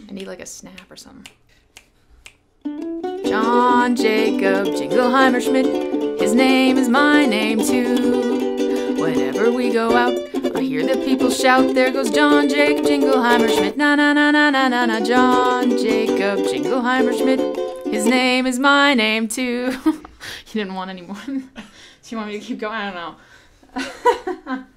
I need like a snap or something. John Jacob Jingleheimer Schmidt, his name is my name too. Whenever we go out, I hear the people shout, there goes John Jacob Jingleheimer Schmidt. Na na na na na na na. John Jacob Jingleheimer Schmidt, his name is my name too. You didn't want any more. Do you want me to keep going? I don't know.